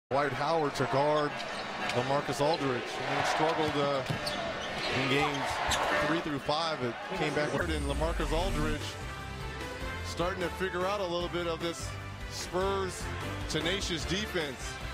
Dwight Howard to guard LaMarcus Aldridge. And struggled in games 3 through 5. It came back and LaMarcus Aldridge starting to figure out a little bit of this Spurs tenacious defense.